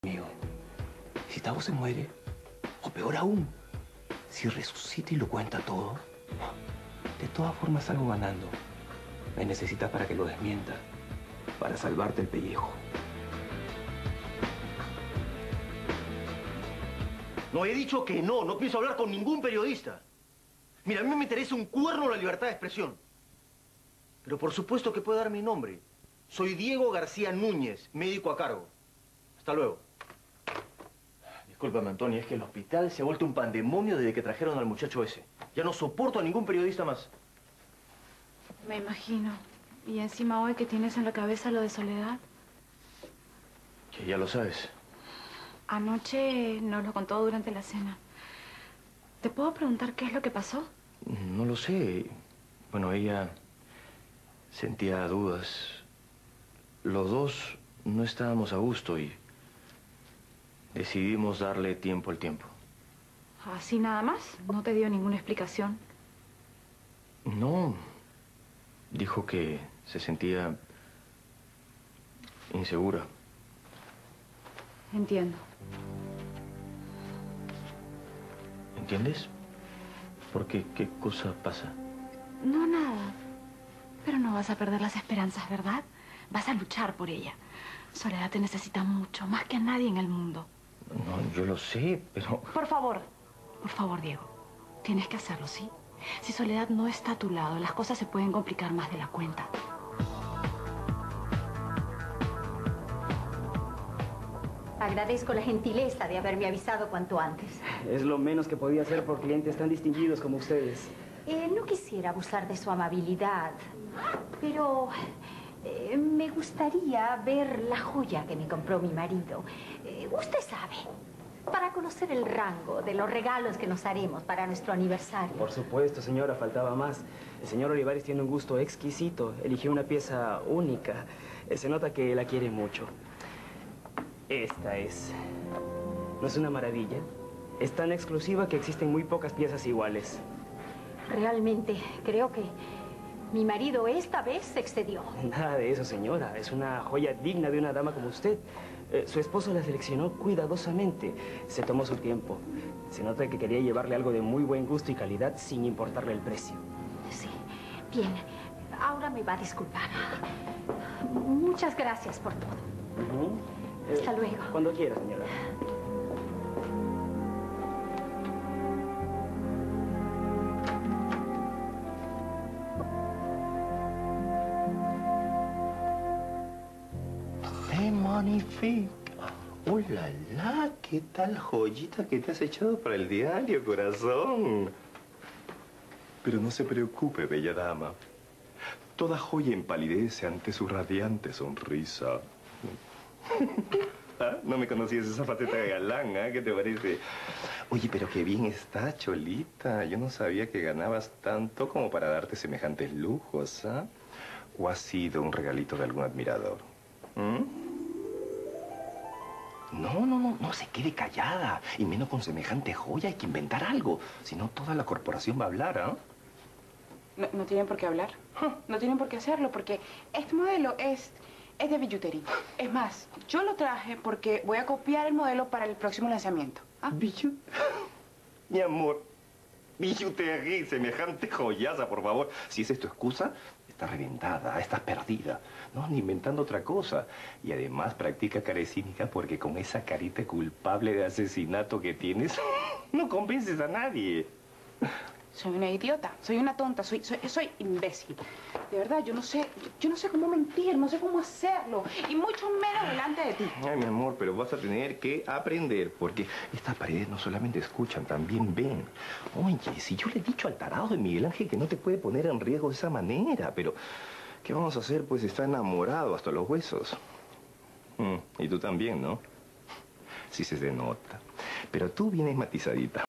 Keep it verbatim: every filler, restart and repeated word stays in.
Amigo, si Tavo se muere, o peor aún, si resucita y lo cuenta todo, de todas formas salgo ganando. Me necesitas para que lo desmienta, para salvarte el pellejo. No, he dicho que no, no pienso hablar con ningún periodista. Mira, a mí me interesa un cuerno la libertad de expresión. Pero por supuesto que puedo dar mi nombre. Soy Diego García Núñez, médico a cargo. Hasta luego. Discúlpame, Antonio, es que el hospital se ha vuelto un pandemonio desde que trajeron al muchacho ese. Ya no soporto a ningún periodista más. Me imagino. Y encima hoy que tienes en la cabeza lo de Soledad. Que ya lo sabes. Anoche nos lo contó durante la cena. ¿Te puedo preguntar qué es lo que pasó? No lo sé. Bueno, ella sentía dudas. Los dos no estábamos a gusto y decidimos darle tiempo al tiempo. ¿Así nada más? ¿No te dio ninguna explicación? No. Dijo que se sentía insegura. Entiendo. ¿Entiendes? ¿Por qué? ¿Qué cosa pasa? No, nada. Pero no vas a perder las esperanzas, ¿verdad? Vas a luchar por ella. Soledad te necesita mucho, más que a nadie en el mundo. No, yo lo sé, pero... Por favor, por favor, Diego. Tienes que hacerlo, ¿sí? Si Soledad no está a tu lado, las cosas se pueden complicar más de la cuenta. Agradezco la gentileza de haberme avisado cuanto antes. Es lo menos que podía hacer por clientes tan distinguidos como ustedes. Eh, no quisiera abusar de su amabilidad, pero eh, me gustaría ver la joya que me compró mi marido. Eh, usted sabe, para conocer el rango de los regalos que nos haremos para nuestro aniversario. Por supuesto, señora, faltaba más. El señor Olivares tiene un gusto exquisito. Eligió una pieza única. Eh, Se nota que la quiere mucho. Esta es... ¿No es una maravilla? Es tan exclusiva que existen muy pocas piezas iguales. Realmente creo que mi marido esta vez se excedió. Nada de eso, señora. Es una joya digna de una dama como usted. Eh, su esposo la seleccionó cuidadosamente. Se tomó su tiempo. Se nota que quería llevarle algo de muy buen gusto y calidad sin importarle el precio. Sí, bien. Ahora me va a disculpar. Muchas gracias por todo. Uh-huh. eh, Hasta luego. Cuando quiera, señora. ¡Eh, magnifique! ¡Hola, la! ¿Qué tal joyita que te has echado para el diario, corazón? Pero no se preocupe, bella dama. Toda joya empalidece ante su radiante sonrisa. ¿Ah? ¿No me conocías esa faceta de galán, ah? ¿Qué te parece? Oye, pero qué bien está, Cholita. Yo no sabía que ganabas tanto como para darte semejantes lujos, ¿ah? ¿O ha sido un regalito de algún admirador? ¿Mm? No, no, no, no se quede callada. Y menos con semejante joya, hay que inventar algo. Si no, toda la corporación va a hablar, ¿ah? No, no tienen por qué hablar. No tienen por qué hacerlo, porque este modelo es, es de billutería. Es más, yo lo traje porque voy a copiar el modelo para el próximo lanzamiento. ¿Ah? ¿Billu? Mi amor, billutería, semejante joyaza, por favor. Si esa es tu excusa, estás reventada, estás perdida. No, ni inventando otra cosa. Y además practica carecínica porque con esa carita culpable de asesinato que tienes, no convences a nadie. Soy una idiota, soy una tonta, soy, soy, soy imbécil. De verdad, yo no sé, yo no sé cómo mentir, no sé cómo hacerlo. Y mucho menos delante de ti. Ay, mi amor, pero vas a tener que aprender, porque estas paredes no solamente escuchan, también ven. Oye, si yo le he dicho al tarado de Miguel Ángel que no te puede poner en riesgo de esa manera, pero ¿qué vamos a hacer? Pues está enamorado hasta los huesos. Mm, y tú también, ¿no? Sí se denota. Pero tú vienes matizadita.